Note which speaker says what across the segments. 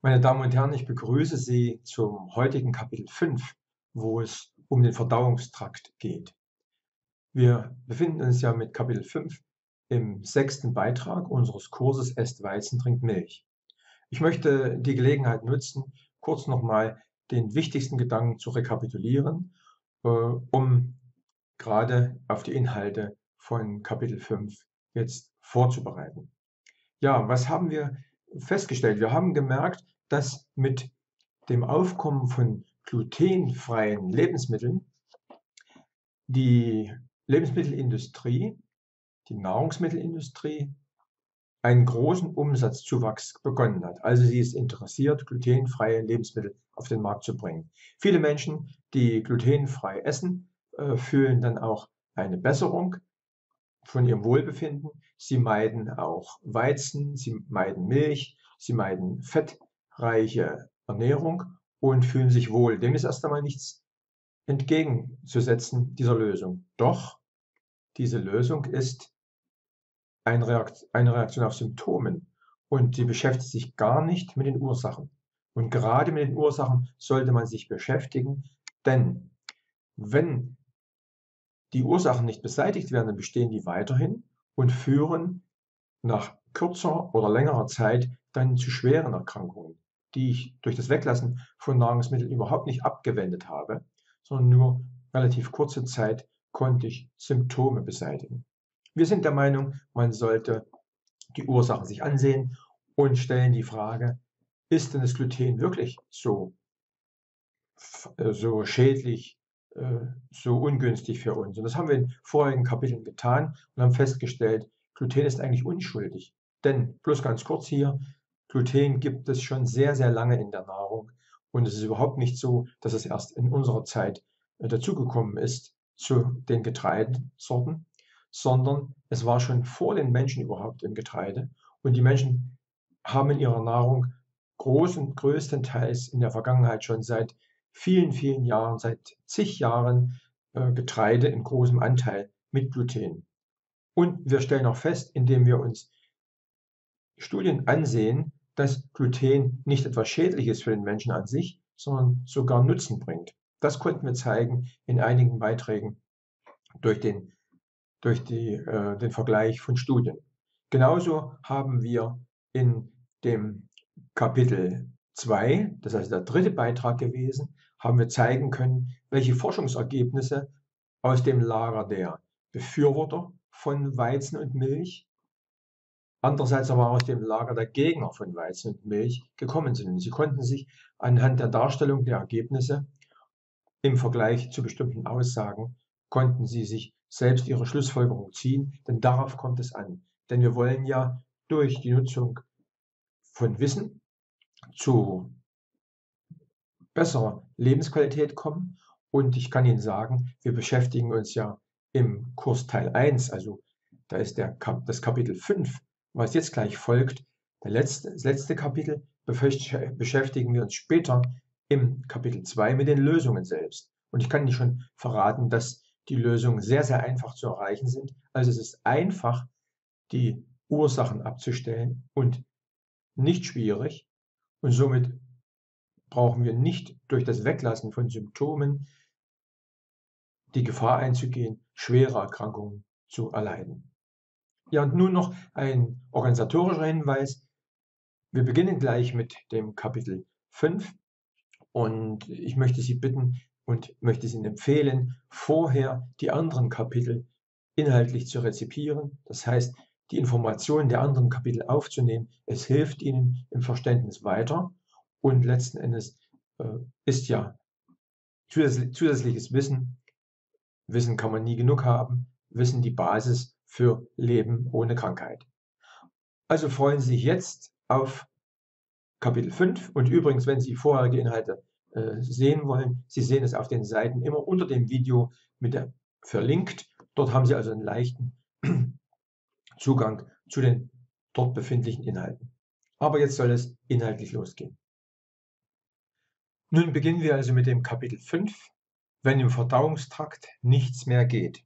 Speaker 1: Meine Damen und Herren, ich begrüße Sie zum heutigen Kapitel 5, wo es um den Verdauungstrakt geht. Wir befinden uns ja mit Kapitel 5 im 6. Beitrag unseres Kurses Esst Weizen, trinkt Milch. Ich möchte die Gelegenheit nutzen, kurz nochmal den wichtigsten Gedanken zu rekapitulieren, um gerade auf die Inhalte von Kapitel 5 jetzt vorzubereiten. Ja, was haben wir festgestellt? Wir haben gemerkt, dass mit dem Aufkommen von glutenfreien Lebensmitteln die Lebensmittelindustrie, die Nahrungsmittelindustrie einen großen Umsatzzuwachs begonnen hat. Also sie ist interessiert, glutenfreie Lebensmittel auf den Markt zu bringen. Viele Menschen, die glutenfrei essen, fühlen dann auch eine Besserung von ihrem Wohlbefinden. Sie meiden auch Weizen, sie meiden Milch, sie meiden fettreiche Ernährung und fühlen sich wohl. Dem ist erst einmal nichts entgegenzusetzen, dieser Lösung. Doch diese Lösung ist eine Reaktion auf Symptomen und sie beschäftigt sich gar nicht mit den Ursachen. Und gerade mit den Ursachen sollte man sich beschäftigen, denn wenn die Ursachen nicht beseitigt werden, dann bestehen die weiterhin und führen nach kürzer oder längerer Zeit dann zu schweren Erkrankungen, die ich durch das Weglassen von Nahrungsmitteln überhaupt nicht abgewendet habe, sondern nur relativ kurze Zeit konnte ich Symptome beseitigen. Wir sind der Meinung, man sollte die Ursachen sich ansehen und stellen die Frage, ist denn das Gluten wirklich so schädlich, so ungünstig für uns? Und das haben wir in vorigen Kapiteln getan und haben festgestellt, Gluten ist eigentlich unschuldig. Denn, bloß ganz kurz hier, Gluten gibt es schon sehr, sehr lange in der Nahrung und es ist überhaupt nicht so, dass es erst in unserer Zeit dazugekommen ist zu den Getreidesorten, sondern es war schon vor den Menschen überhaupt im Getreide und die Menschen haben in ihrer Nahrung größtenteils in der Vergangenheit schon seit vielen, vielen Jahren, seit zig Jahren Getreide in großem Anteil mit Gluten. Und wir stellen auch fest, indem wir uns Studien ansehen, dass Gluten nicht etwas Schädliches für den Menschen an sich, sondern sogar Nutzen bringt. Das konnten wir zeigen in einigen Beiträgen durch den Vergleich von Studien. Genauso haben wir in dem Kapitel 2, das ist also der dritte Beitrag gewesen, haben wir zeigen können, welche Forschungsergebnisse aus dem Lager der Befürworter von Weizen und Milch, andererseits aber aus dem Lager der Gegner von Weizen und Milch gekommen sind. Sie konnten sich anhand der Darstellung der Ergebnisse im Vergleich zu bestimmten Aussagen konnten sie sich selbst ihre Schlussfolgerung ziehen, denn darauf kommt es an. Denn wir wollen ja durch die Nutzung von Wissen zu besserer Lebensqualität kommen. Und ich kann Ihnen sagen, wir beschäftigen uns ja im Kurs Teil 1, also da ist das Kapitel 5, was jetzt gleich folgt, das letzte Kapitel, beschäftigen wir uns später im Kapitel 2 mit den Lösungen selbst. Und ich kann Ihnen schon verraten, dass die Lösungen sehr, sehr einfach zu erreichen sind. Also es ist einfach, die Ursachen abzustellen und nicht schwierig. Und somit brauchen wir nicht durch das Weglassen von Symptomen die Gefahr einzugehen, schwere Erkrankungen zu erleiden. Ja, und nun noch ein organisatorischer Hinweis. Wir beginnen gleich mit dem Kapitel 5 und ich möchte Sie bitten und möchte es Ihnen empfehlen, vorher die anderen Kapitel inhaltlich zu rezipieren. Das heißt, die Informationen der anderen Kapitel aufzunehmen. Es hilft Ihnen im Verständnis weiter und letzten Endes ist ja zusätzliches Wissen kann man nie genug haben, Wissen die Basis für Leben ohne Krankheit. Also freuen Sie sich jetzt auf Kapitel 5 und übrigens, wenn Sie vorherige Inhalte sehen wollen, Sie sehen es auf den Seiten immer unter dem Video verlinkt. Dort haben Sie also einen leichten Zugang zu den dort befindlichen Inhalten. Aber jetzt soll es inhaltlich losgehen. Nun beginnen wir also mit dem Kapitel 5, wenn im Verdauungstrakt nichts mehr geht.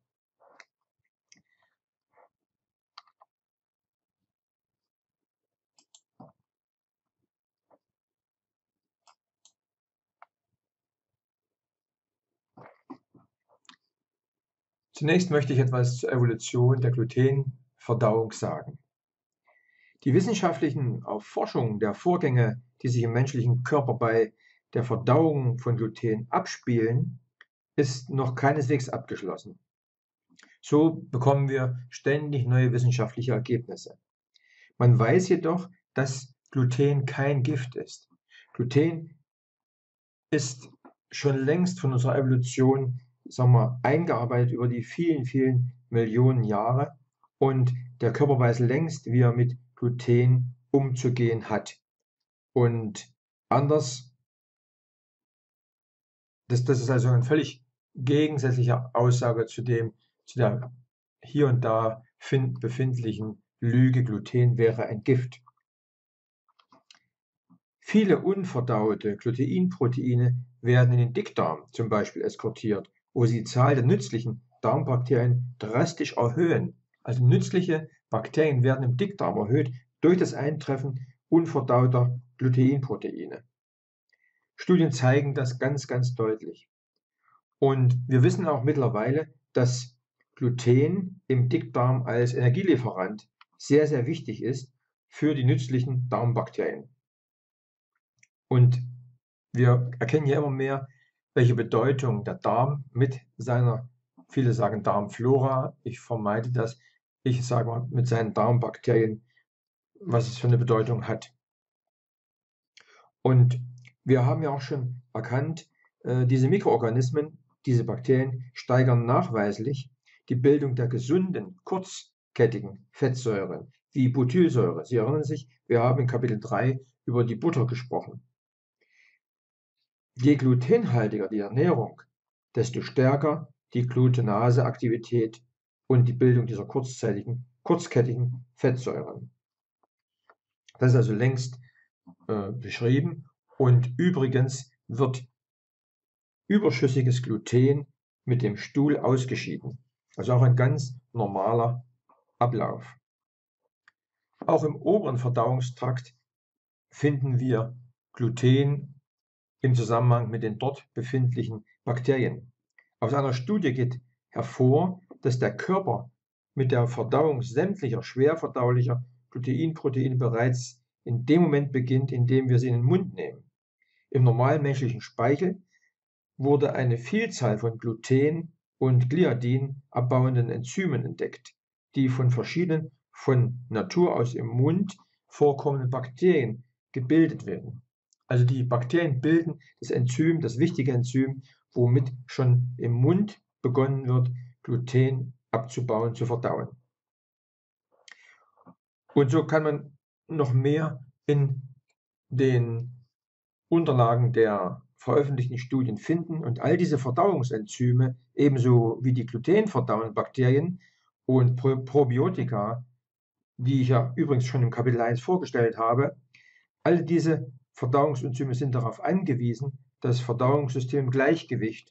Speaker 1: Zunächst möchte ich etwas zur Evolution der Glutenverdauung sagen. Die wissenschaftlichen Erforschungen der Vorgänge, die sich im menschlichen Körper bei der Verdauung von Gluten abspielen, ist noch keineswegs abgeschlossen. So bekommen wir ständig neue wissenschaftliche Ergebnisse. Man weiß jedoch, dass Gluten kein Gift ist. Gluten ist schon längst von unserer Evolution, sagen wir, eingearbeitet über die vielen, vielen Millionen Jahre, und der Körper weiß längst, wie er mit Gluten umzugehen hat. Und anders, das ist also eine völlig gegensätzliche Aussage zu der hier und da befindlichen Lüge, Gluten wäre ein Gift. Viele unverdaute Gluteinproteine werden in den Dickdarm zum Beispiel eskortiert, wo sie die Zahl der nützlichen Darmbakterien drastisch erhöhen. Also nützliche Bakterien werden im Dickdarm erhöht durch das Eintreffen unverdauter Gluteinproteine. Studien zeigen das ganz, ganz deutlich. Und wir wissen auch mittlerweile, dass Gluten im Dickdarm als Energielieferant sehr, sehr wichtig ist für die nützlichen Darmbakterien. Und wir erkennen ja immer mehr, welche Bedeutung der Darm mit seiner, viele sagen Darmflora, ich vermeide das, ich sage mal mit seinen Darmbakterien, was es für eine Bedeutung hat. Und wir haben ja auch schon erkannt, diese Mikroorganismen, diese Bakterien steigern nachweislich die Bildung der gesunden, kurzkettigen Fettsäuren, wie Butylsäure. Sie erinnern sich, wir haben in Kapitel 3 über die Butter gesprochen. Je glutenhaltiger die Ernährung, desto stärker die Glutenaseaktivität und die Bildung dieser kurzkettigen Fettsäuren. Das ist also längst beschrieben, und übrigens wird überschüssiges Gluten mit dem Stuhl ausgeschieden. Also auch ein ganz normaler Ablauf. Auch im oberen Verdauungstrakt finden wir Gluten im Zusammenhang mit den dort befindlichen Bakterien. Aus einer Studie geht hervor, dass der Körper mit der Verdauung sämtlicher schwer verdaulicher Gluteinproteine bereits in dem Moment beginnt, in dem wir sie in den Mund nehmen. Im normalen menschlichen Speichel wurde eine Vielzahl von Gluten und Gliadin abbauenden Enzymen entdeckt, die von verschiedenen von Natur aus im Mund vorkommenden Bakterien gebildet werden. Also die Bakterien bilden das Enzym, das wichtige Enzym, womit schon im Mund begonnen wird, Gluten abzubauen, zu verdauen. Und so kann man noch mehr in den Unterlagen der veröffentlichten Studien finden, und all diese Verdauungsenzyme, ebenso wie die glutenverdauenden Bakterien und Probiotika, die ich ja übrigens schon im Kapitel 1 vorgestellt habe, alle diese Verdauungsenzyme sind darauf angewiesen, das Verdauungssystem im Gleichgewicht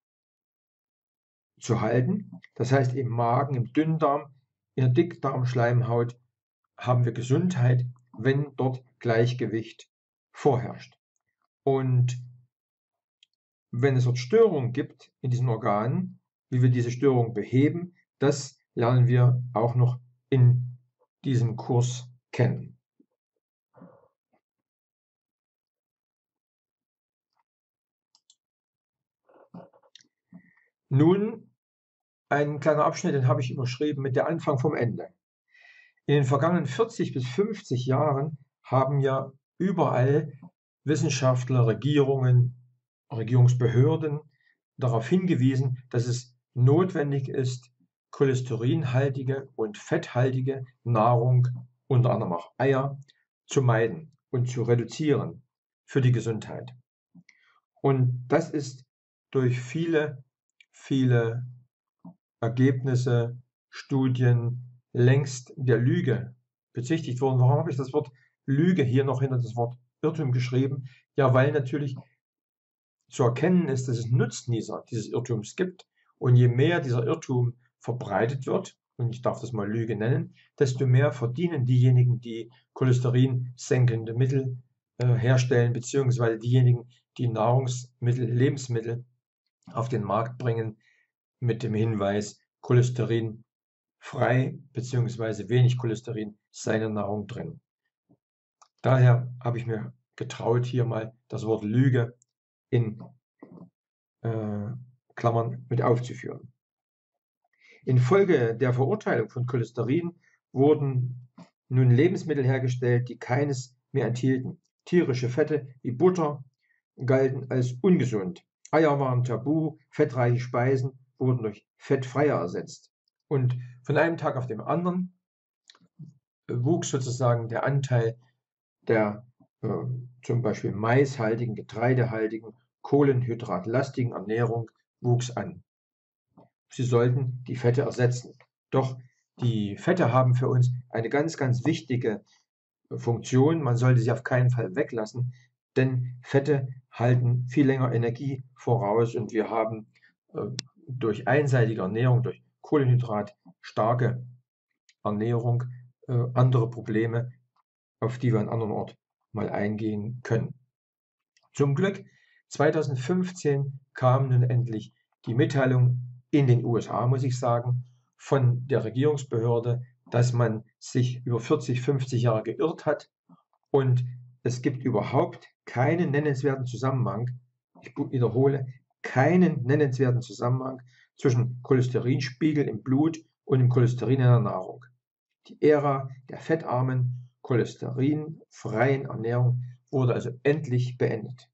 Speaker 1: zu halten. Das heißt, im Magen, im Dünndarm, in der Dickdarmschleimhaut haben wir Gesundheit, wenn dort Gleichgewicht vorherrscht. Und wenn es dort Störungen gibt in diesen Organen, wie wir diese Störungen beheben, das lernen wir auch noch in diesem Kurs kennen. Nun ein kleiner Abschnitt, den habe ich überschrieben mit der Anfang vom Ende. In den vergangenen 40 bis 50 Jahren haben ja überall Wissenschaftler, Regierungen, Regierungsbehörden darauf hingewiesen, dass es notwendig ist, cholesterinhaltige und fetthaltige Nahrung, unter anderem auch Eier, zu meiden und zu reduzieren für die Gesundheit. Und das ist durch viele, viele Ergebnisse, Studien längst der Lüge bezichtigt worden. Warum habe ich das Wort Lüge hier noch hinter das Wort Irrtum geschrieben? Ja, weil natürlich zu erkennen ist, dass es Nutznießer dieses Irrtums gibt. Und je mehr dieser Irrtum verbreitet wird, und ich darf das mal Lüge nennen, desto mehr verdienen diejenigen, die cholesterinsenkende Mittel herstellen, beziehungsweise diejenigen, die Nahrungsmittel, Lebensmittel auf den Markt bringen, mit dem Hinweis, cholesterinfrei bzw. wenig Cholesterin seine Nahrung drin. Daher habe ich mir getraut, hier mal das Wort Lüge in Klammern mit aufzuführen. Infolge der Verurteilung von Cholesterin wurden nun Lebensmittel hergestellt, die keines mehr enthielten. Tierische Fette wie Butter galten als ungesund. Eier waren tabu, fettreiche Speisen wurden durch fettfreie ersetzt. Und von einem Tag auf den anderen wuchs sozusagen der Anteil der zum Beispiel maishaltigen, getreidehaltigen, kohlenhydratlastigen Ernährung wuchs an. Sie sollten die Fette ersetzen. Doch die Fette haben für uns eine ganz, ganz wichtige Funktion. Man sollte sie auf keinen Fall weglassen, denn Fette halten viel länger Energie voraus und wir haben durch einseitige Ernährung, durch kohlenhydratstarke Ernährung andere Probleme, auf die wir an anderen Ort mal eingehen können. Zum Glück 2015 kam nun endlich die Mitteilung in den USA, muss ich sagen, von der Regierungsbehörde, dass man sich über 40, 50 Jahre geirrt hat und es gibt überhaupt keinen nennenswerten Zusammenhang, ich wiederhole, keinen nennenswerten Zusammenhang zwischen Cholesterinspiegel im Blut und dem Cholesterin in der Nahrung. Die Ära der fettarmen, cholesterinfreien Ernährung wurde also endlich beendet.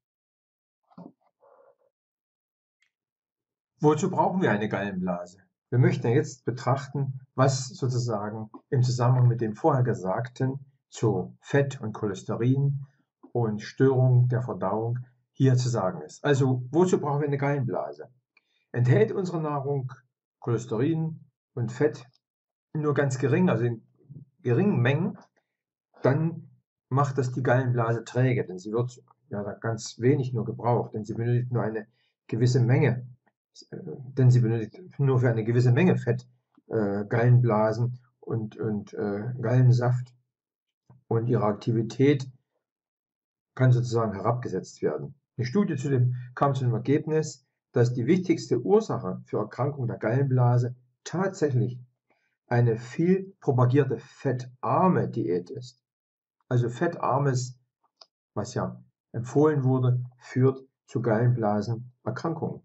Speaker 1: Wozu brauchen wir eine Gallenblase? Wir möchten jetzt betrachten, was sozusagen im Zusammenhang mit dem vorher Gesagten zu Fett und Cholesterin und Störung der Verdauung hier zu sagen ist. Also, wozu brauchen wir eine Gallenblase? Enthält unsere Nahrung Cholesterin und Fett nur ganz gering, also in geringen Mengen, dann macht das die Gallenblase träge, denn sie wird ja ganz wenig nur gebraucht, denn sie benötigt nur eine gewisse Menge, denn sie benötigt nur für eine gewisse Menge Fett Gallenblasen und Gallensaft und ihre Aktivität kann sozusagen herabgesetzt werden. Eine Studie kam zu dem Ergebnis, dass die wichtigste Ursache für Erkrankung der Gallenblase tatsächlich eine viel propagierte fettarme Diät ist. Also fettarmes, was ja empfohlen wurde, führt zu Gallenblasenerkrankungen.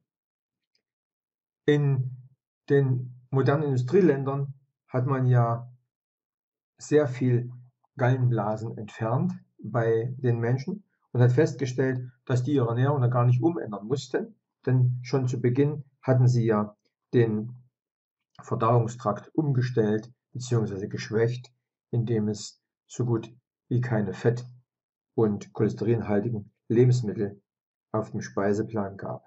Speaker 1: In den modernen Industrieländern hat man ja sehr viel Gallenblasen entfernt bei den Menschen und hat festgestellt, dass die ihre Ernährung da gar nicht umändern mussten, denn schon zu Beginn hatten sie ja den Verdauungstrakt umgestellt bzw. geschwächt, indem es so gut wie keine Fett- und cholesterinhaltigen Lebensmittel auf dem Speiseplan gab.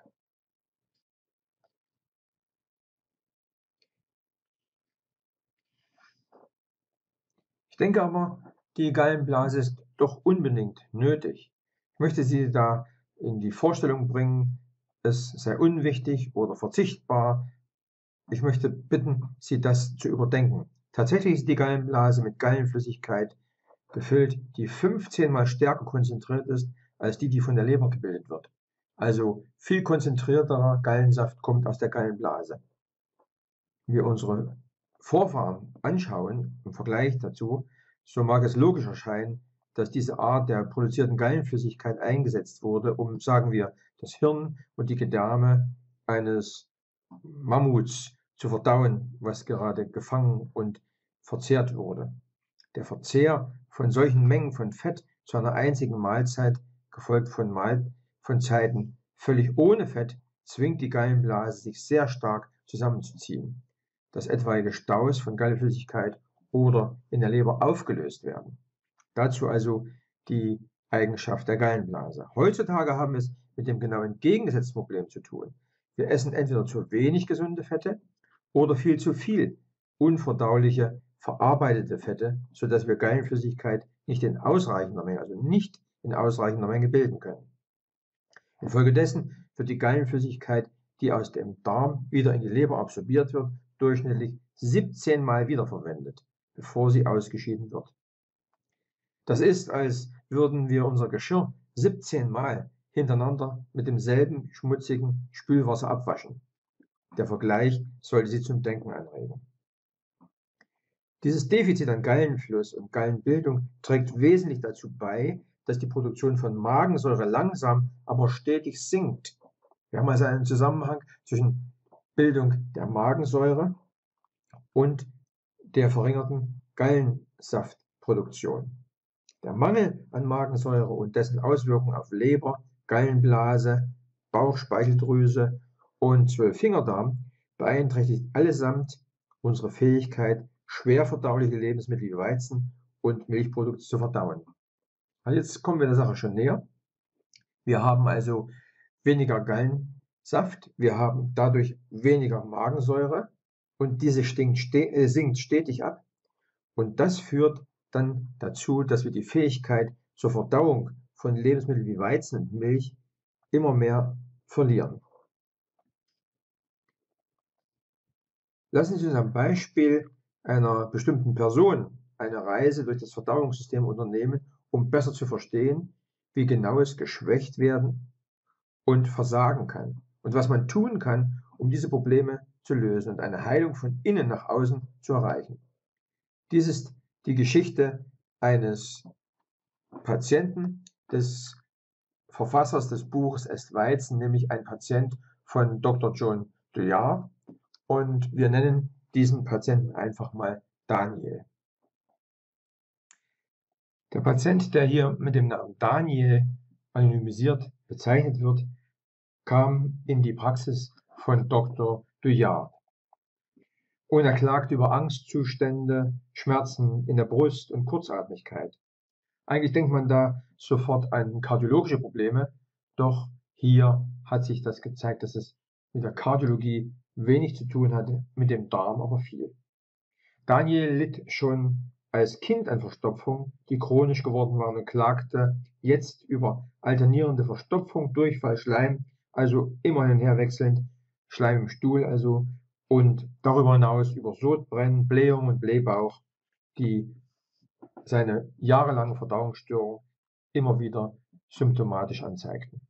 Speaker 1: Ich denke aber, die Gallenblase ist doch unbedingt nötig. Ich möchte Sie da in die Vorstellung bringen, es sei unwichtig oder verzichtbar. Ich möchte bitten, Sie das zu überdenken. Tatsächlich ist die Gallenblase mit Gallenflüssigkeit gefüllt, die 15-mal stärker konzentriert ist als die von der Leber gebildet wird. Also viel konzentrierterer Gallensaft kommt aus der Gallenblase. Wenn wir unsere Vorfahren anschauen im Vergleich dazu, so mag es logisch erscheinen, dass diese Art der produzierten Gallenflüssigkeit eingesetzt wurde, um, sagen wir, das Hirn und die Gedärme eines Mammuts zu verdauen, was gerade gefangen und verzehrt wurde. Der Verzehr von solchen Mengen von Fett zu einer einzigen Mahlzeit, gefolgt von Zeiten völlig ohne Fett, zwingt die Gallenblase, sich sehr stark zusammenzuziehen, dass etwaige Staus von Gallenflüssigkeit oder in der Leber aufgelöst werden. Dazu also die Eigenschaft der Gallenblase. Heutzutage haben wir es mit dem genau entgegengesetzten Problem zu tun. Wir essen entweder zu wenig gesunde Fette oder viel zu viel unverdauliche, verarbeitete Fette, sodass wir Gallenflüssigkeit nicht in ausreichender Menge bilden können. Infolgedessen wird die Gallenflüssigkeit, die aus dem Darm wieder in die Leber absorbiert wird, durchschnittlich 17 Mal wiederverwendet, bevor sie ausgeschieden wird. Das ist, als würden wir unser Geschirr 17 Mal hintereinander mit demselben schmutzigen Spülwasser abwaschen. Der Vergleich sollte Sie zum Denken anregen. Dieses Defizit an Gallenfluss und Gallenbildung trägt wesentlich dazu bei, dass die Produktion von Magensäure langsam, aber stetig sinkt. Wir haben also einen Zusammenhang zwischen Bildung der Magensäure und der verringerten Gallensaftproduktion. Der Mangel an Magensäure und dessen Auswirkungen auf Leber, Gallenblase, Bauchspeicheldrüse und Zwölffingerdarm beeinträchtigt allesamt unsere Fähigkeit, schwer verdauliche Lebensmittel wie Weizen und Milchprodukte zu verdauen. Also jetzt kommen wir der Sache schon näher. Wir haben also weniger Gallensaft, wir haben dadurch weniger Magensäure und diese sinkt stetig ab. Und das führt dann dazu, dass wir die Fähigkeit zur Verdauung von Lebensmitteln wie Weizen und Milch immer mehr verlieren. Lassen Sie uns am Beispiel einer bestimmten Person eine Reise durch das Verdauungssystem unternehmen, um besser zu verstehen, wie genau es geschwächt werden und versagen kann und was man tun kann, um diese Probleme zu lösen und eine Heilung von innen nach außen zu erreichen. Dies ist die Geschichte eines Patienten, des Verfassers des Buches Esst Weizen, nämlich ein Patient von Dr. John Douillard. Und wir nennen diesen Patienten einfach mal Daniel. Der Patient, der hier mit dem Namen Daniel anonymisiert bezeichnet wird, kam in die Praxis von Dr. Douillard. Und er klagt über Angstzustände, Schmerzen in der Brust und Kurzatmigkeit. Eigentlich denkt man da sofort an kardiologische Probleme, doch hier hat sich das gezeigt, dass es mit der Kardiologie wenig zu tun hatte, mit dem Darm aber viel. Daniel litt schon als Kind an Verstopfung, die chronisch geworden waren und klagte jetzt über alternierende Verstopfung, Durchfall, Schleim, also immer hin und her wechselnd, Schleim im Stuhl also, und darüber hinaus über Sodbrennen, Blähung und Blähbauch, die seine jahrelange Verdauungsstörung immer wieder symptomatisch anzeigten.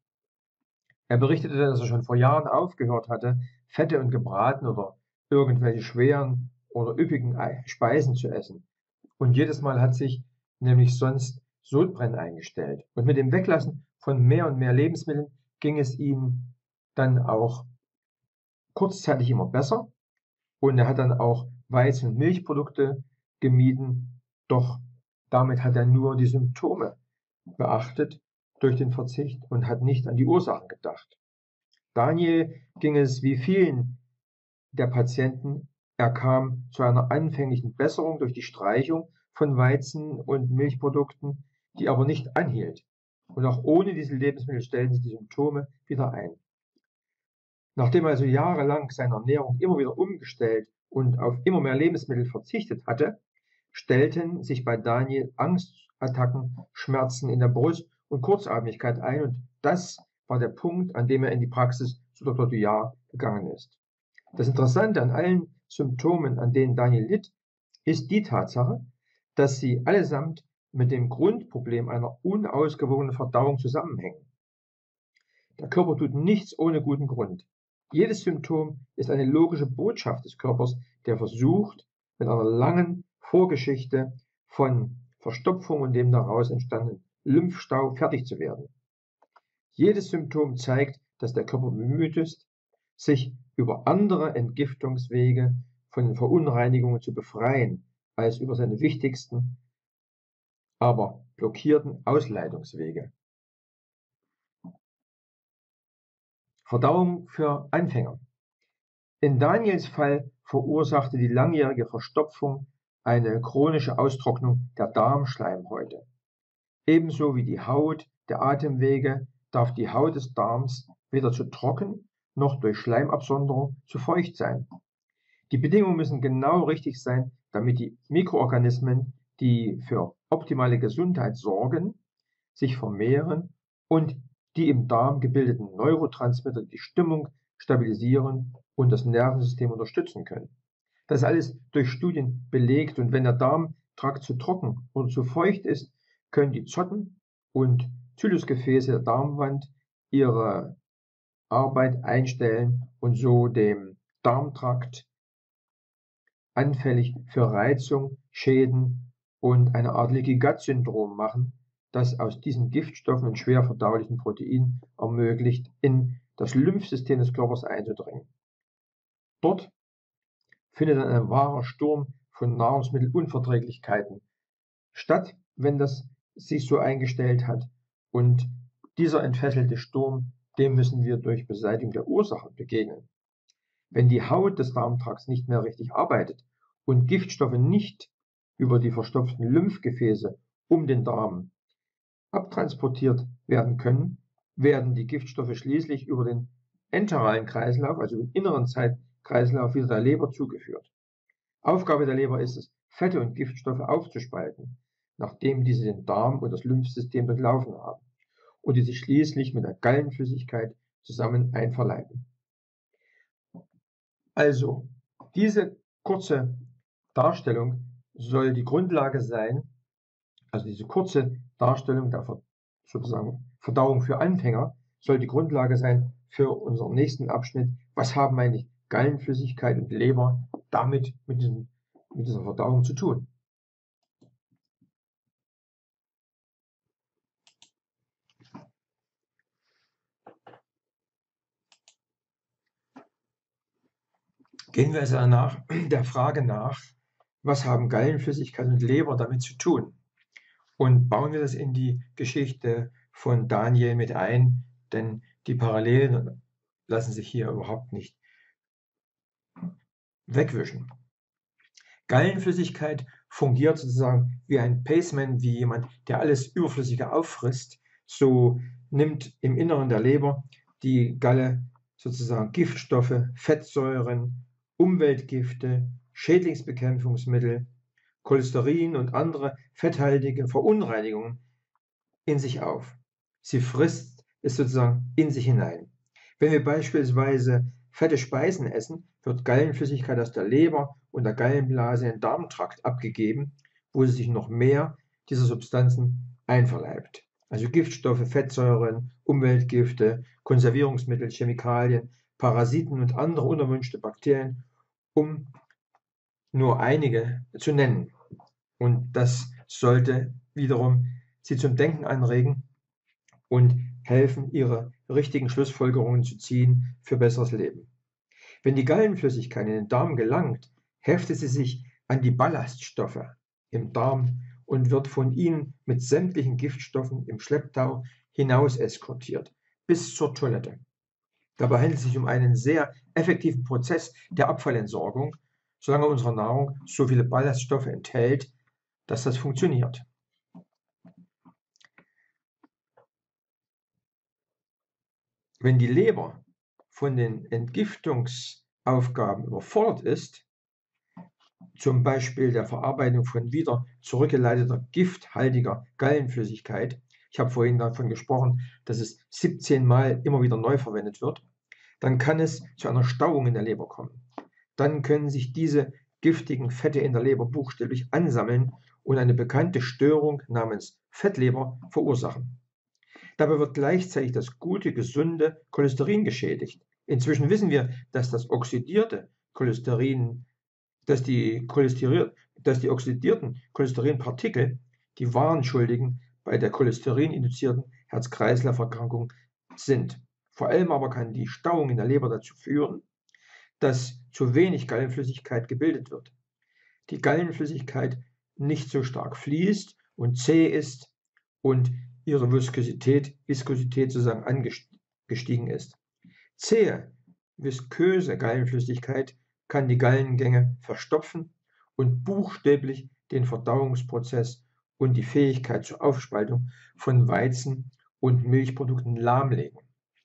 Speaker 1: Er berichtete, dass er schon vor Jahren aufgehört hatte, Fette und Gebraten oder irgendwelche schweren oder üppigen Speisen zu essen. Und jedes Mal hat sich nämlich sonst Sodbrennen eingestellt. Und mit dem Weglassen von mehr und mehr Lebensmitteln ging es ihm dann auch kurzzeitig immer besser. Und er hat dann auch Weizen- und Milchprodukte gemieden. Doch damit hat er nur die Symptome beachtet durch den Verzicht und hat nicht an die Ursachen gedacht. Daniel ging es wie vielen der Patienten. Er kam zu einer anfänglichen Besserung durch die Streichung von Weizen- und Milchprodukten, die aber nicht anhielt. Und auch ohne diese Lebensmittel stellten sich die Symptome wieder ein. Nachdem er also jahrelang seine Ernährung immer wieder umgestellt und auf immer mehr Lebensmittel verzichtet hatte, stellten sich bei Daniel Angstattacken, Schmerzen in der Brust und Kurzatmigkeit ein. Und das war der Punkt, an dem er in die Praxis zu Dr. Douillard gegangen ist. Das Interessante an allen Symptomen, an denen Daniel litt, ist die Tatsache, dass sie allesamt mit dem Grundproblem einer unausgewogenen Verdauung zusammenhängen. Der Körper tut nichts ohne guten Grund. Jedes Symptom ist eine logische Botschaft des Körpers, der versucht, mit einer langen Vorgeschichte von Verstopfung und dem daraus entstandenen Lymphstau fertig zu werden. Jedes Symptom zeigt, dass der Körper bemüht ist, sich über andere Entgiftungswege von den Verunreinigungen zu befreien, als über seine wichtigsten, aber blockierten Ausleitungswege. Verdauung für Anfänger. In Daniels Fall verursachte die langjährige Verstopfung eine chronische Austrocknung der Darmschleimhäute. Ebenso wie die Haut der Atemwege darf die Haut des Darms weder zu trocken noch durch Schleimabsonderung zu feucht sein. Die Bedingungen müssen genau richtig sein, damit die Mikroorganismen, die für optimale Gesundheit sorgen, sich vermehren und die im Darm gebildeten Neurotransmitter die Stimmung stabilisieren und das Nervensystem unterstützen können. Das ist alles durch Studien belegt, und wenn der Darmtrakt zu trocken oder zu feucht ist, können die Zotten und Zyllusgefäße der Darmwand ihre Arbeit einstellen und so dem Darmtrakt anfällig für Reizung, Schäden und eine Art Leaky Gut Syndrom machen, das aus diesen Giftstoffen und schwer verdaulichen Proteinen ermöglicht, in das Lymphsystem des Körpers einzudringen. Dort findet dann ein wahrer Sturm von Nahrungsmittelunverträglichkeiten statt, wenn das sich so eingestellt hat. Und dieser entfesselte Sturm, dem müssen wir durch Beseitigung der Ursachen begegnen. Wenn die Haut des Darmtrakts nicht mehr richtig arbeitet und Giftstoffe nicht über die verstopften Lymphgefäße um den Darm abtransportiert werden können, werden die Giftstoffe schließlich über den enteralen Kreislauf, also den inneren Zeitkreislauf, wieder der Leber zugeführt. Aufgabe der Leber ist es, Fette und Giftstoffe aufzuspalten, nachdem diese den Darm und das Lymphsystem durchlaufen haben und die sich schließlich mit der Gallenflüssigkeit zusammen einverleiben. Also, diese kurze Darstellung soll die Grundlage sein, also diese kurze Darstellung der sozusagen Verdauung für Anfänger soll die Grundlage sein für unseren nächsten Abschnitt. Was haben eigentlich Gallenflüssigkeit und Leber damit mit dieser Verdauung zu tun? Gehen wir also der Frage nach, was haben Gallenflüssigkeit und Leber damit zu tun? Und bauen wir das in die Geschichte von Daniel mit ein, denn die Parallelen lassen sich hier überhaupt nicht wegwischen. Gallenflüssigkeit fungiert sozusagen wie ein Pacemaker, wie jemand, der alles Überflüssige auffrisst. So nimmt im Inneren der Leber die Galle sozusagen Giftstoffe, Fettsäuren, Umweltgifte, Schädlingsbekämpfungsmittel, Cholesterin und andere fetthaltige Verunreinigungen in sich auf. Sie frisst es sozusagen in sich hinein. Wenn wir beispielsweise fette Speisen essen, wird Gallenflüssigkeit aus der Leber und der Gallenblase in den Darmtrakt abgegeben, wo sie sich noch mehr dieser Substanzen einverleibt. Also Giftstoffe, Fettsäuren, Umweltgifte, Konservierungsmittel, Chemikalien, Parasiten und andere unerwünschte Bakterien, um nur einige zu nennen. Und das sollte wiederum Sie zum Denken anregen und helfen, ihre richtigen Schlussfolgerungen zu ziehen für besseres Leben. Wenn die Gallenflüssigkeit in den Darm gelangt, heftet sie sich an die Ballaststoffe im Darm und wird von ihnen mit sämtlichen Giftstoffen im Schlepptau hinaus eskortiert, bis zur Toilette. Dabei handelt es sich um einen sehr effektiven Prozess der Abfallentsorgung, solange unsere Nahrung so viele Ballaststoffe enthält, dass das funktioniert. Wenn die Leber von den Entgiftungsaufgaben überfordert ist, zum Beispiel der Verarbeitung von wieder zurückgeleiteter gifthaltiger Gallenflüssigkeit, ich habe vorhin davon gesprochen, dass es 17 Mal immer wieder neu verwendet wird, dann kann es zu einer Stauung in der Leber kommen. Dann können sich diese giftigen Fette in der Leber buchstäblich ansammeln und eine bekannte Störung namens Fettleber verursachen. Dabei wird gleichzeitig das gute, gesunde Cholesterin geschädigt. Inzwischen wissen wir, dass das oxidierte Cholesterin, dass die oxidierten Cholesterinpartikel die wahren Schuldigen bei der cholesterininduzierten Herz-Kreislauf-Erkrankung sind. Vor allem aber kann die Stauung in der Leber dazu führen, dass zu wenig Gallenflüssigkeit gebildet wird. Die Gallenflüssigkeit nicht so stark fließt und zäh ist und ihre Viskosität sozusagen angestiegen ist. Zähe, visköse Gallenflüssigkeit kann die Gallengänge verstopfen und buchstäblich den Verdauungsprozess und die Fähigkeit zur Aufspaltung von Weizen- und Milchprodukten lahmlegen.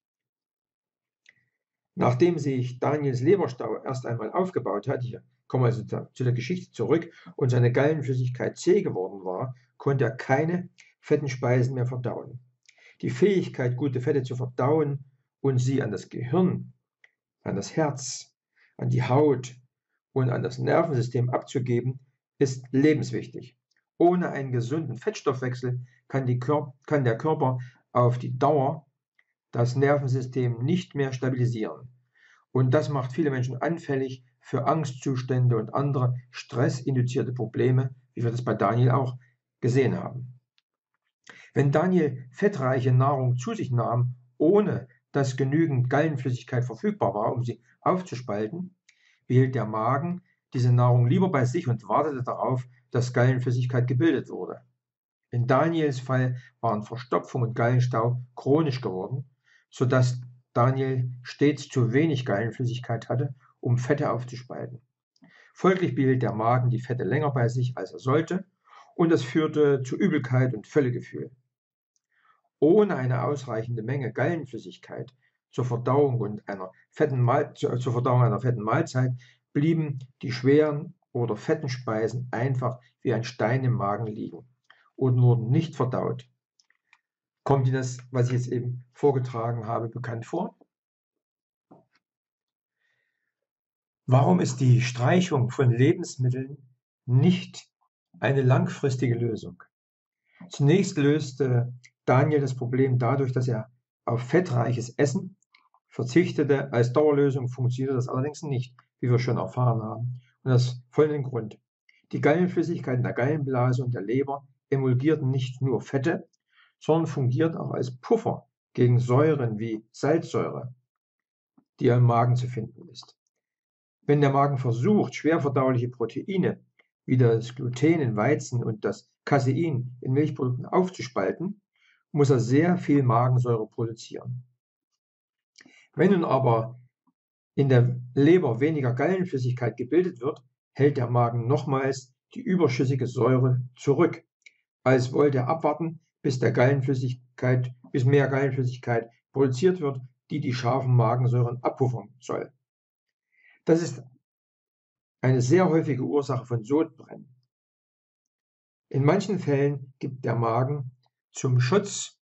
Speaker 1: Nachdem sich Daniels Leberstau erst einmal aufgebaut hat, hier kommen wir also zu der Geschichte zurück, und seine Gallenflüssigkeit zäh geworden war, konnte er keine fetten Speisen mehr verdauen. Die Fähigkeit, gute Fette zu verdauen und sie an das Gehirn, an das Herz, an die Haut und an das Nervensystem abzugeben, ist lebenswichtig. Ohne einen gesunden Fettstoffwechsel kann der Körper auf die Dauer das Nervensystem nicht mehr stabilisieren. Und das macht viele Menschen anfällig für Angstzustände und andere stressinduzierte Probleme, wie wir das bei Daniel auch gesehen haben. Wenn Daniel fettreiche Nahrung zu sich nahm, ohne dass genügend Gallenflüssigkeit verfügbar war, um sie aufzuspalten, behielt der Magen diese Nahrung lieber bei sich und wartete darauf, dass Gallenflüssigkeit gebildet wurde. In Daniels Fall waren Verstopfung und Gallenstau chronisch geworden, sodass Daniel stets zu wenig Gallenflüssigkeit hatte, um Fette aufzuspalten. Folglich behielt der Magen die Fette länger bei sich, als er sollte, und das führte zu Übelkeit und Völlegefühl. Ohne eine ausreichende Menge Gallenflüssigkeit zur Verdauung einer fetten Mahlzeit blieben die schweren oder fetten Speisen einfach wie ein Stein im Magen liegen und wurden nicht verdaut. Kommt Ihnen das, was ich jetzt eben vorgetragen habe, bekannt vor? Warum ist die Streichung von Lebensmitteln nicht eine langfristige Lösung? Zunächst löste Daniel das Problem dadurch, dass er auf fettreiches Essen verzichtete. Als Dauerlösung funktionierte das allerdings nicht, wie wir schon erfahren haben. Und aus folgendem Grund. Die Gallenflüssigkeit in der Gallenblase und der Leber emulgierten nicht nur Fette, sondern fungierten auch als Puffer gegen Säuren wie Salzsäure, die im Magen zu finden ist. Wenn der Magen versucht, schwerverdauliche Proteine wie das Gluten in Weizen und das Casein in Milchprodukten aufzuspalten, muss er sehr viel Magensäure produzieren. Wenn nun aber in der Leber weniger Gallenflüssigkeit gebildet wird, hält der Magen nochmals die überschüssige Säure zurück, als wollte er abwarten, bis mehr Gallenflüssigkeit produziert wird, die die scharfen Magensäuren abpuffern soll. Das ist eine sehr häufige Ursache von Sodbrennen. In manchen Fällen gibt der Magen zum Schutz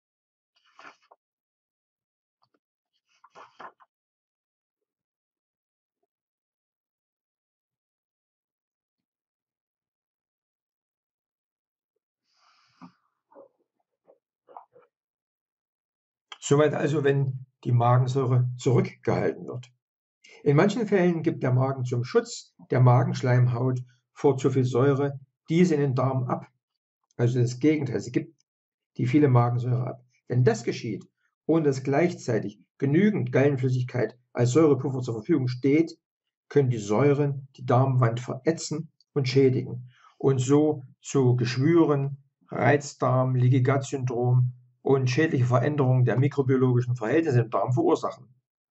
Speaker 1: Soweit also, wenn die Magensäure zurückgehalten wird. In manchen Fällen gibt der Magen zum Schutz der Magenschleimhaut vor zu viel Säure diese in den Darm ab. Also das Gegenteil, sie gibt die viele Magensäure ab. Wenn das geschieht, ohne dass gleichzeitig genügend Gallenflüssigkeit als Säurepuffer zur Verfügung steht, können die Säuren die Darmwand verätzen und schädigen und so zu Geschwüren, Reizdarm, Leaky Gut Syndrom und schädliche Veränderungen der mikrobiologischen Verhältnisse im Darm verursachen.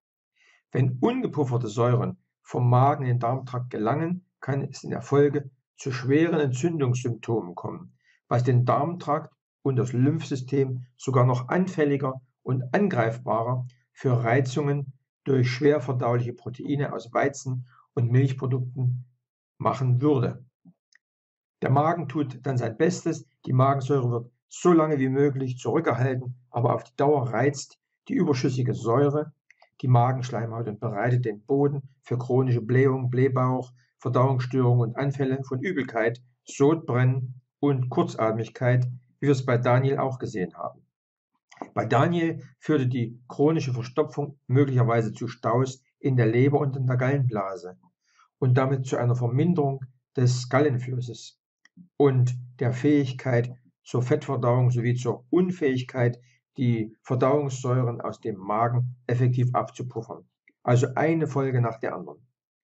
Speaker 1: Wenn ungepufferte Säuren vom Magen in den Darmtrakt gelangen, kann es in der Folge zu schweren Entzündungssymptomen kommen, was den Darmtrakt und das Lymphsystem sogar noch anfälliger und angreifbarer für Reizungen durch schwer verdauliche Proteine aus Weizen und Milchprodukten machen würde. Der Magen tut dann sein Bestes, die Magensäure wird so lange wie möglich zurückgehalten, aber auf die Dauer reizt die überschüssige Säure die Magenschleimhaut und bereitet den Boden für chronische Blähung, Blähbauch, Verdauungsstörungen und Anfälle von Übelkeit, Sodbrennen und Kurzatmigkeit, wie wir es bei Daniel auch gesehen haben. Bei Daniel führte die chronische Verstopfung möglicherweise zu Staus in der Leber und in der Gallenblase und damit zu einer Verminderung des Gallenflusses und der Fähigkeit zur Fettverdauung sowie zur Unfähigkeit, die Verdauungssäuren aus dem Magen effektiv abzupuffern. Also eine Folge nach der anderen.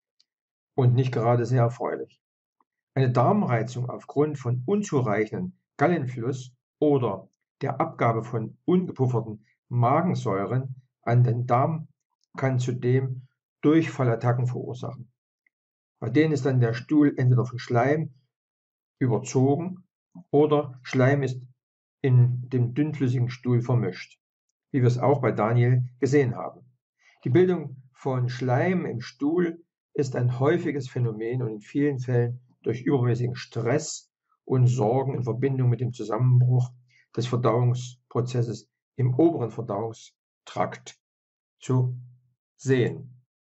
Speaker 1: Und nicht gerade sehr erfreulich. Eine Darmreizung aufgrund von unzureichendem Gallenfluss oder der Abgabe von ungepufferten Magensäuren an den Darm kann zudem Durchfallattacken verursachen. Bei denen ist dann der Stuhl entweder von Schleim überzogen oder Schleim ist in dem dünnflüssigen Stuhl vermischt, wie wir es auch bei Daniel gesehen haben. Die Bildung von Schleim im Stuhl ist ein häufiges Phänomen und in vielen Fällen durch übermäßigen Stress und Sorgen in Verbindung mit dem Zusammenbruch des Verdauungsprozesses im oberen Verdauungstrakt zu sehen.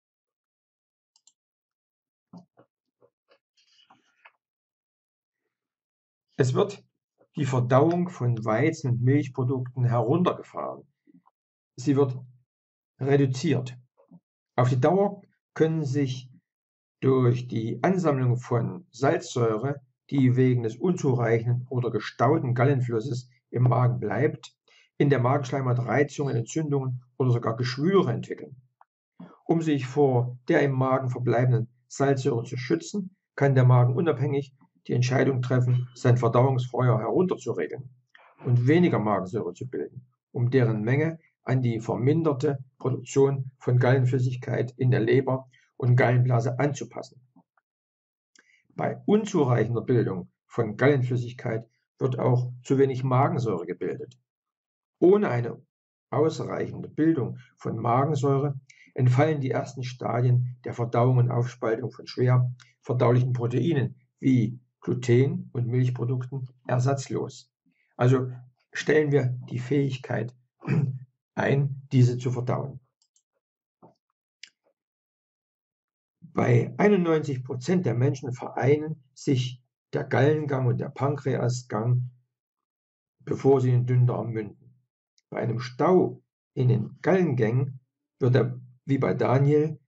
Speaker 1: Es wird die Verdauung von Weizen- und Milchprodukten heruntergefahren. Sie wird reduziert. Auf die Dauer können sich durch die Ansammlung von Salzsäure, die wegen des unzureichenden oder gestauten Gallenflusses im Magen bleibt, in der Magenschleimhaut Reizungen, Entzündungen oder sogar Geschwüre entwickeln. Um sich vor der im Magen verbleibenden Salzsäure zu schützen, kann der Magen unabhängig die Entscheidung treffen, sein Verdauungsfeuer herunterzuregeln und weniger Magensäure zu bilden, um deren Menge an die verminderte Produktion von Gallenflüssigkeit in der Leber und Gallenblase anzupassen. Bei unzureichender Bildung von Gallenflüssigkeit wird auch zu wenig Magensäure gebildet. Ohne eine ausreichende Bildung von Magensäure entfallen die ersten Stadien der Verdauung und Aufspaltung von schwer verdaulichen Proteinen wie Gluten und Milchprodukten ersatzlos. Also stellen wir die Fähigkeit ein, diese zu verdauen. Bei 91% der Menschen vereinen sich der Gallengang und der Pankreasgang, bevor sie in den Dünndarm münden. Bei einem Stau in den Gallengängen wird er, wie bei Daniel,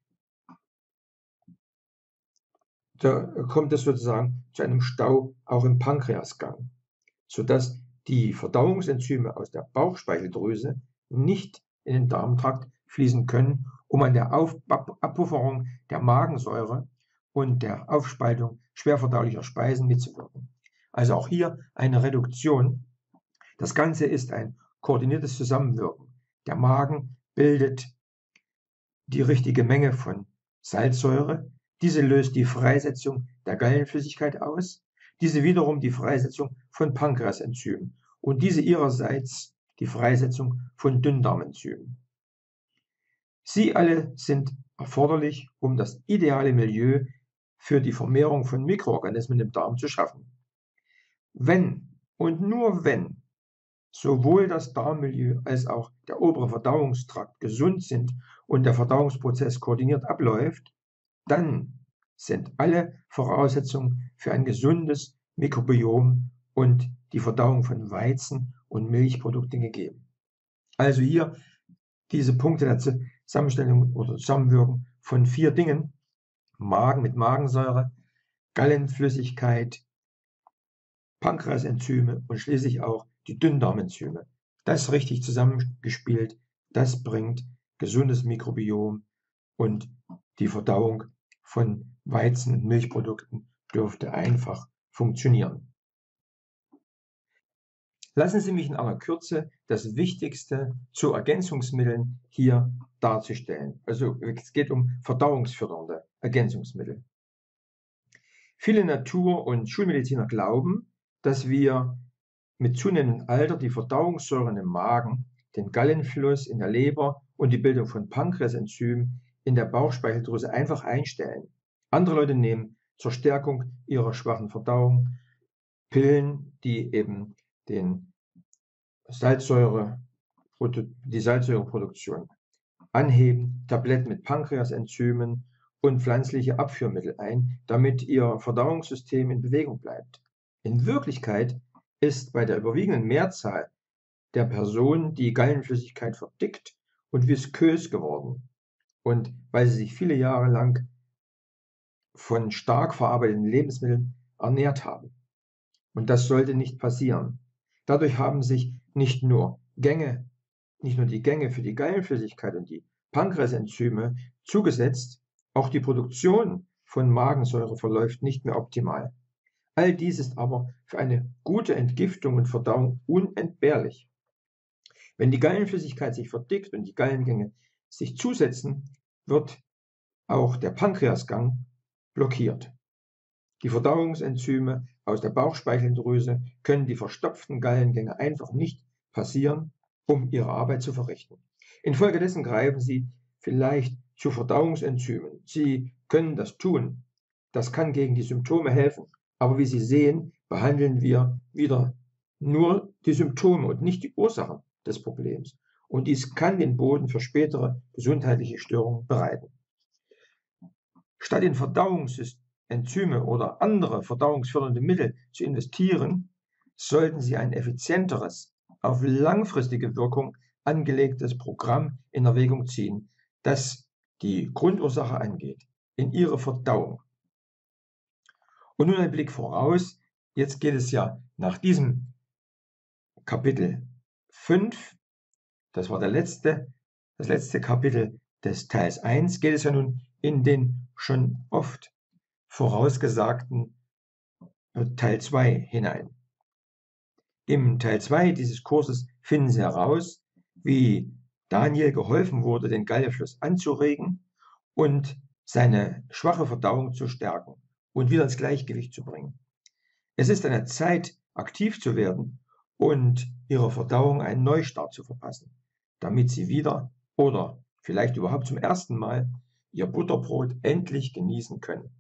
Speaker 1: da kommt es sozusagen zu einem Stau auch im Pankreasgang, sodass die Verdauungsenzyme aus der Bauchspeicheldrüse nicht in den Darmtrakt fließen können, um an der Abpufferung der Magensäure und der Aufspaltung schwerverdaulicher Speisen mitzuwirken. Also auch hier eine Reduktion. Das Ganze ist ein koordiniertes Zusammenwirken. Der Magen bildet die richtige Menge von Salzsäure. Diese löst die Freisetzung der Gallenflüssigkeit aus. Diese wiederum die Freisetzung von Pankreasenzymen und diese ihrerseits die Freisetzung von Dünndarmenzymen. Sie alle sind erforderlich, um das ideale Milieu für die Vermehrung von Mikroorganismen im Darm zu schaffen. Wenn und nur wenn sowohl das Darmmilieu als auch der obere Verdauungstrakt gesund sind und der Verdauungsprozess koordiniert abläuft, dann sind alle Voraussetzungen für ein gesundes Mikrobiom und die Verdauung von Weizen- und Milchprodukten gegeben. Also hier diese Punkte der Zusammenstellung oder Zusammenwirken von 4 Dingen: Magen mit Magensäure, Gallenflüssigkeit, Pankreasenzyme und schließlich auch die Dünndarmenzyme. Das richtig zusammengespielt, das bringt gesundes Mikrobiom und die Verdauung von Weizen- und Milchprodukten dürfte einfach funktionieren. Lassen Sie mich in aller Kürze das Wichtigste zu Ergänzungsmitteln hier darzustellen. Also es geht um verdauungsfördernde Ergänzungsmittel. Viele Natur- und Schulmediziner glauben, dass wir mit zunehmendem Alter die Verdauungssäuren im Magen, den Gallenfluss in der Leber und die Bildung von Pankreasenzymen in der Bauchspeicheldrüse einfach einstellen. Andere Leute nehmen zur Stärkung ihrer schwachen Verdauung Pillen, die eben die Salzsäureproduktion anheben, Tabletten mit Pankreasenzymen und pflanzliche Abführmittel ein, damit ihr Verdauungssystem in Bewegung bleibt. In Wirklichkeit ist bei der überwiegenden Mehrzahl der Personen die Gallenflüssigkeit verdickt und viskös geworden. Und weil sie sich viele Jahre lang von stark verarbeiteten Lebensmitteln ernährt haben. Und das sollte nicht passieren. Dadurch haben sich nicht nur die Gänge für die Gallenflüssigkeit und die Pankreasenzyme zugesetzt, auch die Produktion von Magensäure verläuft nicht mehr optimal. All dies ist aber für eine gute Entgiftung und Verdauung unentbehrlich. Wenn die Gallenflüssigkeit sich verdickt und die Gallengänge sich zusetzen, wird auch der Pankreasgang blockiert. Die Verdauungsenzyme aus der Bauchspeicheldrüse können die verstopften Gallengänge einfach nicht passieren, um ihre Arbeit zu verrichten. Infolgedessen greifen sie vielleicht zu Verdauungsenzymen. Sie können das tun. Das kann gegen die Symptome helfen. Aber wie Sie sehen, behandeln wir wieder nur die Symptome und nicht die Ursachen des Problems. Und dies kann den Boden für spätere gesundheitliche Störungen bereiten. Statt in Verdauungsenzyme oder andere verdauungsfördernde Mittel zu investieren, sollten Sie ein effizienteres, auf langfristige Wirkung angelegtes Programm in Erwägung ziehen, das die Grundursache angeht, in ihre Verdauung. Und nun ein Blick voraus. Jetzt geht es ja nach diesem Kapitel 5, das war das letzte Kapitel des Teils 1, geht es ja nun in den schon oft vorausgesagten Teil 2 hinein. Im Teil 2 dieses Kurses finden Sie heraus, wie Daniel geholfen wurde, den Gallenfluss anzuregen und seine schwache Verdauung zu stärken und wieder ins Gleichgewicht zu bringen. Es ist an der Zeit, aktiv zu werden und ihrer Verdauung einen Neustart zu verpassen, damit sie wieder oder vielleicht überhaupt zum ersten Mal ihr Butterbrot endlich genießen können.